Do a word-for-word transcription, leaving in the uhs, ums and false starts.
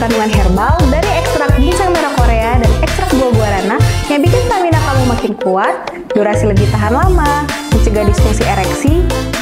kandungan herbal dari ekstrak ginseng merah Korea dan ekstrak buah guarana yang bikin stamina kamu makin kuat, durasi lebih tahan lama, mencegah disfungsi ereksi,